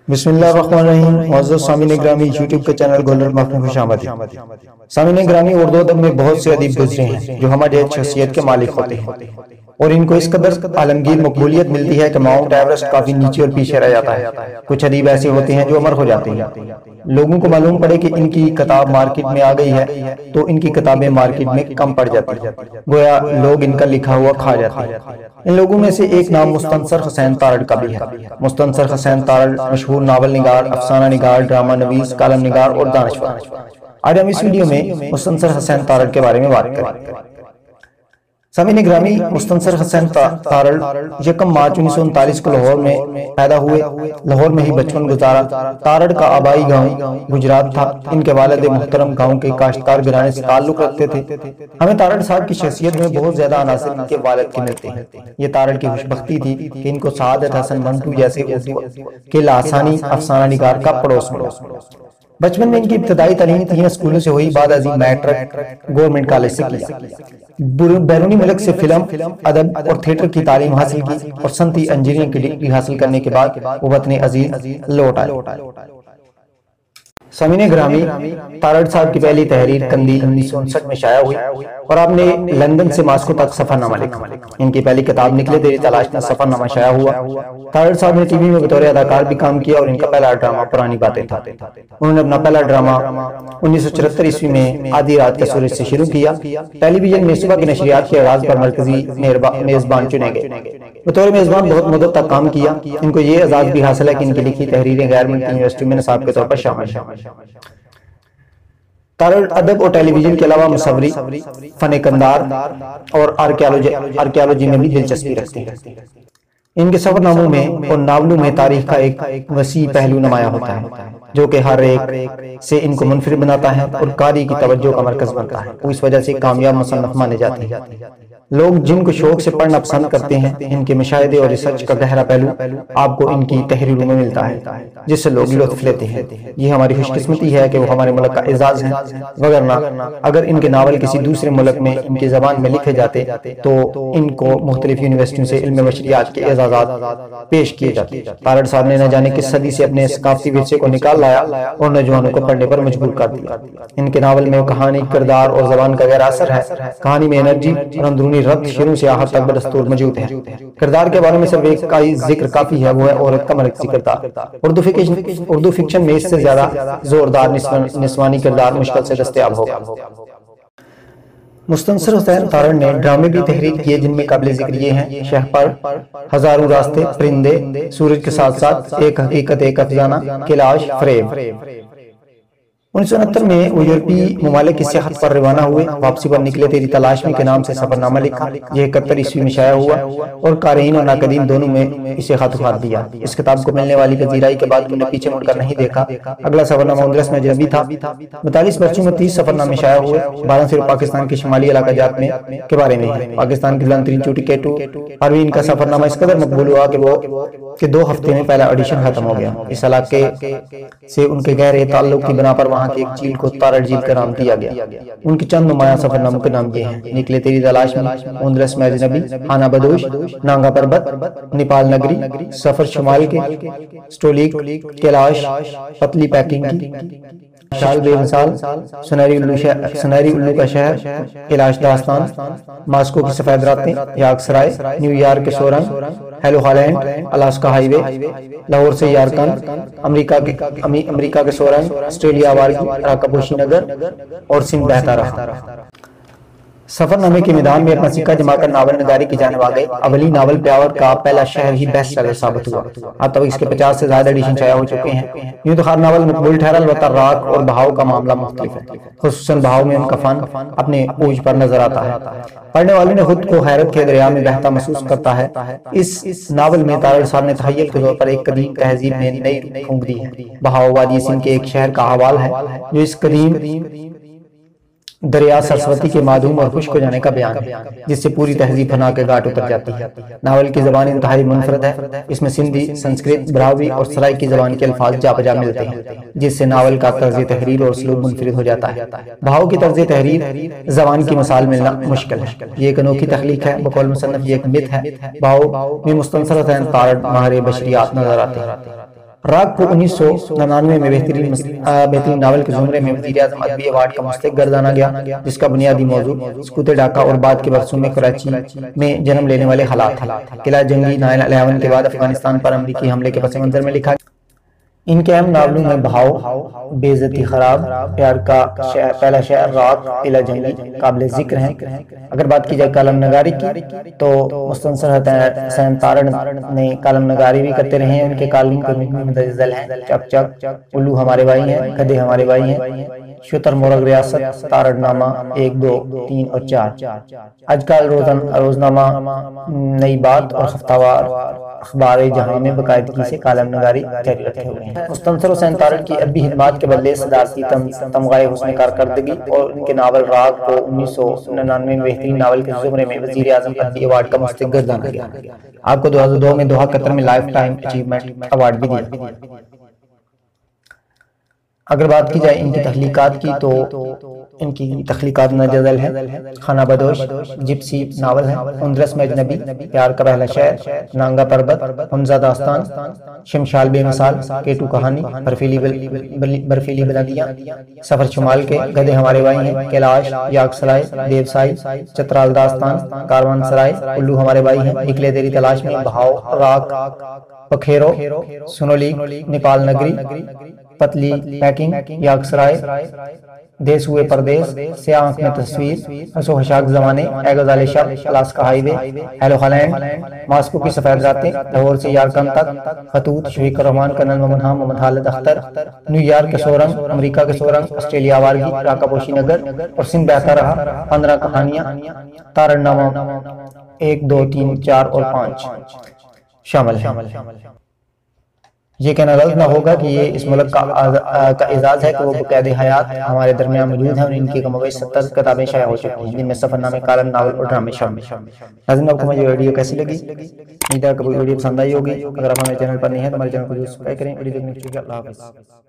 بسم اللہ الرحمن الرحیم۔ معزز سامعین گرامی، یوٹیوب کے چینل گولڈن مارک میں خوش آمدید۔ سامعین گرامی، اردو ادب میں بہت سے ادیب گزرے ہیں جو ہماری شخصیت کے مالک ہوتے ہیں اور ان کو اس قدر عالمگیر مقبولیت ملتی ہے کہ ماؤنٹ ایورسٹ کافی نیچے اور پیچھے رہ جاتا ہے۔ کچھ ادیب ایسے ہوتے ہیں جو امر ہو جاتے ہیں، لوگوں کو معلوم پڑے کہ ان کی کتاب مارکیٹ میں آ گئی ہے تو ان کی کتابیں مارکیٹ میں کم پڑ جاتی ہیں، گویا لوگ ان کا لکھا ہوا کھا جاتے ہیں۔ ان لوگوں میں سے ایک نام مستنصر حسین تارڑ کا بھی ہے۔ مستنصر حسین تارڑ مشہور ناول نگار، افسانہ نگار، ڈرامہ نویس، کالم نگار اور دانشور۔ آج ہم اس ویڈیو میں مستنصر حسین تارڑ کے بارے میں بات کریں۔ سامعین گرامی، مستنصر حسین تارڑ 1 مارچ 1939 کو لاہور میں پیدا ہوئے۔ لاہور میں ہی بچپن گزارا۔ تارڑ کا آبائی گاؤں گجرات تھا۔ ان کے والد محترم گاؤں کے کاشتکار گھرانے سے تعلق رکھتے تھے۔ ہمیں تارڑ صاحب کی شخصیت میں بہت زیادہ عناصر ان کے والد کے ملتے ہیں۔ یہ تارڑ کی خوشبختی تھی کہ ان کو سعادت حسن منٹو جیسے اردو کے لاسانی افسانہ نگار کا پڑوس ملا۔ بچپن میں ان کی ابتدائی تعلیم 3 اسکولوں سے ہوئی، بعد ازیں میٹرک گورنمنٹ کالج سے کیا۔ بیرونی ملک سے فلم، ادب اور تھیٹر کی تعلیم حاصل کی اور صنعتی انجینئرنگ کی ڈگری حاصل کرنے کے بعد وہ وطن عزیز لوٹ آئے۔ سامعین گرامی، تارڑ صاحب کی پہلی تحریر قندیل 1959 میں شائع ہوئی اور آپ نے لندن سے ماسکو تک سفر نامہ لکھا۔ ان کی پہلی کتاب نکلے تیری تلاش میں سفر نامہ شائع ہوا۔ تارڑ صاحب نے ٹی وی میں بطور اداکار بھی کام کیا اور ان کا پہلا ڈرامہ پرانی باتیں تھا۔ انہوں نے اپنا پہلا ڈرامہ 1974 میں آدھی رات کا سورج سے شروع کیا۔ ٹیلی ویژن میں صبح کی نشریات کے آغاز پر مرکزی میزبان چنے گئے۔ بطور میزبان بہت مدت تک کام کیا۔ ان کو یہ اعزاز بھی حاصل ہے کہ ان کی لکھی تحریریں غیر ملکی یونیورسٹیوں میں نصاب کے طور پر شامل ہیں۔ تارڑ ادب اور ٹیلی ویژن کے علاوہ مصوری، فن کندار اور آرکیالوجی میں بھی دلچسپی رکھتے ہیں۔ ان کے سفر ناموں میں اور ناولوں میں تاریخ کا ایک وسیع پہلو نمایاں ہوتا ہے جو کہ ہر ایک سے ان کو منفرد بناتا ہے اور قاری کی توجہ کا مرکز بنتا ہے۔ وہ اس وجہ سے کامیاب مصنف مانے جاتے ہیں۔ لوگ جن کو شوق سے پڑھنا پسند کرتے ہیں، ان کے مشاہدے اور ریسرچ کا گہرا پہلو آپ کو ان کی تحریروں میں ملتا ہے جس سے لوگ لطف لیتے ہیں۔ یہ ہماری خوش قسمتی ہے کہ وہ ہمارے ملک کا اعزاز ہیں، وگرنہ اگر ان کے ناول کسی دوسرے ملک میں ان کی زبان میں لکھے جاتے تو ان کو مختلف یونیورسٹیوں سے علم بشریات کے اعزازات پیش کیے جاتے۔ تارڑ صاحب نے نہ جانے کس صدی سے اپنے ثقافتی ورثے کو نکال لایا اور نوجوانوں کو پڑھنے پر مجبور کر دیا۔ ان کے ناول میں کہانی، کردار اور زبان کا گہرا اثر ہے۔ کہانی میں انرجی اور اندرونی ربط شروع سے آخر تک بدستور موجود ہے۔ کردار کے بارے میں صرف ایک کا ذکر کافی ہے، وہ ہے عورت کا مرکزی کردار۔ اردو فکشن میں اس سے زیادہ زوردار نسوانی کردار مشکل سے دستیاب ہوگا۔ مستنصر حسین تارڑ نے ڈرامے بھی تحریر کیے جن میں قابل ذکر یہ ہیں: شہپر، ہزاروں راستے، پرندے، سورج کے ساتھ ساتھ، ایک حقیقت ایک افسانہ، کلاش، فریب۔ 1969 میں وہ یورپی ممالک کی سیاحت پر روانہ ہوئے۔ واپسی پر نکلے تیری تلاش میں کے نام سے سفر نامہ لکھا۔ یہ 71 عیسوی میں شائع ہوا اور قارئین اور ناقدین دونوں میں اسے خط خط دیا۔ اس کتاب کو ملنے والی پذیرائی کے بعد انہوں نے پیچھے مڑ کر نہیں دیکھا۔ اگلا سفر نامہ اندرس میں اجنبی تھا۔ 42 پرچوں میں 30 سفر نامے شائع ہوئے۔ 12 صرف پاکستان کے شمالی علاقہ جات میں کے بارے میں ہے۔ پاکستان کی بلند ترین چوٹی کیٹو پروین کا سفر نامہ اس قدر مقبول ہوا کہ 2 ہفتے میں پہلا ایڈیشن ختم ہو گیا۔ اس علاقے سے ان کے گہرے تعلق کی بنا پر وہاں کی ایک جھیل کو تارڑ جھیل کا نام دیا گیا۔ ان کے چند نمایاں سفر ناموں کے نام یہ ہیں: نکلے تیری تلاش میں، اندرس میں اجنبی، آنا بدوش، نانگا پربت، نیپال نگری، سفر شمال کے، سٹولیک، کیلاش، پتلی پیکنگ کی، شال بے مثال، سنہری الو کا شہر، کیلاش داستان، ماسکو کی سفید راتیں، یارک سرائے، نیو یارک کے سورنگ، hello Holland, Alaska highway, Lahore سے یارکن، امریکہ کے سورنگ، آسٹریلیا آوارگی، راکاپوشی نگر اور سندھ بہتا رہا۔ سفر نامے کے میدان میں اپنا سکہ جما کر ناول نگاری کی جانب آ گئے۔ اولی ناول پیاور کا پہلا شہر ہی بیسٹ سیلر ثابت ہوا۔ اب تک اس کے 50 سے زائد ایڈیشن شائع ہو چکے ہیں۔ یوں تو ہر ناول مقبول ٹھہرا، البتہ راک اور بہاؤ کا معاملہ مختلف ہے۔ خصوصاً بہاؤ میں ان کا فن اپنے عروج پر نظر آتا ہے۔ پڑھنے والوں نے خود کو حیرت کے دریا میں بہتا محسوس کرتا ہے۔ اس ناول میں تارڑ صاحب نے تخیل کے طور پر ایک قدیم تہذیب میں نئی روح پھونک دی ہے۔ بہاؤ وادی سندھ کے ایک شہر کا حوال ہے جو اس قدیم دریا سرسوتی کے معدوم اور خشک ہو جانے کا بیان ہے، جس سے پوری تہذیب فنا کے گھاٹ اتر جاتی ہے۔ ناول کی زبان انتہائی منفرد ہے۔ اس میں سندھی، سنسکرت، براہوی اور سرائکی کی زبان کے الفاظ جا بجا ملتے ہیں، جس سے ناول کا طرز تحریر اور اسلوب منفرد ہو جاتا ہے۔ بہاؤ کی طرز تحریر زبان کی مثال ملنا مشکل ہے۔ یہ ایک انوکھی تخلیق ہے۔ بقول مصنف یہ ایک مت ہے۔ بہاؤ میں مستنصر حسین تارڑ ماہر بشریات نظر آتے ہیں۔ راگ کو 1999 میں بہترین ناول کے زمرے میں وزیر اعظم ادبی ایوارڈ کا مستحق گردانا گیا، جس کا بنیادی موضوع سقوط ڈھاکہ اور بعد کے برسوں میں کراچی میں جنم لینے والے حالات ہیں۔ قلعہ جنگی 9/11 کے بعد افغانستان پر امریکی حملے کے پس منظر میں لکھا گیا۔ ان کے اہم ناولوں میں بہاؤ، بے عزتی خراب، پیار کا پہلا شعر، راگ، قلعہ جنگی قابل ذکر ہیں۔ اگر بات کی جائے کالم نگاری کی تو مستنصر حسین تارڑ نے کالم نگاری بھی کرتے رہے ہیں۔ ان کے کالم کو مندرجہ ہیں: چک چک، الو ہمارے بھائی ہیں، گدھے ہمارے بھائی ہیں، شتر مرغ ریاست، تارڑ نامہ 1، 2، 3 اور 4، آج کل روزنامہ نئی بات اور ہفتہ وار اخبار جہاں میں باقاعدگی سے کالم نگاری جاری رکھے ہوئے ہیں۔ مستنصر حسین تارڑ کی ادبی خدمات کے بدلے صدارتی تمغہ حسن کارکردگی اور ان کے ناول راگ کو 1999 میں بہترین ناول کے زمرے میں وزیر اعظم ادبی ایوارڈ کا مستحق گردانا گیا۔ آپ کو 2002 میں دوحہ قطر میں لائف ٹائم اچیومنٹ ایوارڈ بھی دیا۔ اگر بات کی جائے ان کی تخلیقات کی تو ان کی تخلیقات ناجزل ہیں: خانہ بدوش جپسی ناول ہے، اندرس میں اجنبی، پیار کا پہلا شعر، نانگا پربت، حمزہ داستان، شمشال بے مثال، کیٹو کہانی، برفیلی بلندیاں، سفر شمال کے، گدھے ہمارے بھائی ہیں، کیلاش، یاگ سرائے، دیوسائی، چترال داستان، کاروان سرائے، الو ہمارے بھائی ہیں، نکلے تیری تلاش میں، بہاؤ، راگ، پکھیرو، سنولیگ، نیپال نگری، پتلی پیکنگ، یاگ سرائے، دیس ہوئے پردیس، سیاہ آنکھ میں تصویر، حسو خشاک زمانے، اے غزال شب، Alaska highway, hello Holland, Moscow کی سفید راتیں، لاہور سے یارکن تک، خطوط، شفیق ur-Rahman, colonel Momin Khan, Muhammad Khalid Akhtar, New York کے سورنگ، امریکہ کے سورنگ، آسٹریلیا آوارگی، راکا پوشی نگر اور سندھ بہتا رہا، 15 کہانیاں، تارڑ نامہ 1، 2، 3، 4 اور 5 شامل ہیں۔ یہ کہنا غلط نہ ہوگا کہ یہ اس ملک کا اعزاز ہے کہ وہ بقید حیات ہمارے درمیان موجود ہیں، اور ان کی کم و بیش 70 کتابیں شائع ہو چکی ہیں، جن میں سفر نامے، کالم، ناول اور ڈرامے شامل ہیں۔ ناظرین، آپ کو مجھے ویڈیو کیسی لگی؟ امید ہے کہ ویڈیو پسند آئی ہوگی۔ اگر آپ ہمارے چینل پر نہیں ہیں تو ہمارے چینل کو سبسکرائب کریں۔ ویڈیو دیکھنے کے لیے اللہ حافظ۔